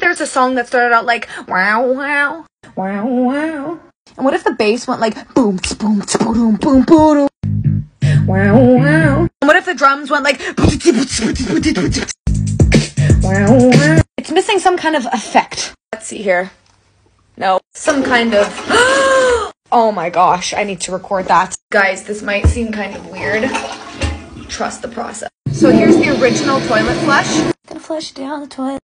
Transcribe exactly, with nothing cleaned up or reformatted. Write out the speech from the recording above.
there's a song that started out like wow wow wow wow? And what if the bass went like boom boom boom boom boom? Wow wow. And what if the drums went like wow wow? It's missing some kind of effect. Let's see here. No, some kind of oh my gosh, I need to record that. Guys, this might seem kind of weird. Trust the process. So here's the original toilet flush. Gonna flush down the toilet.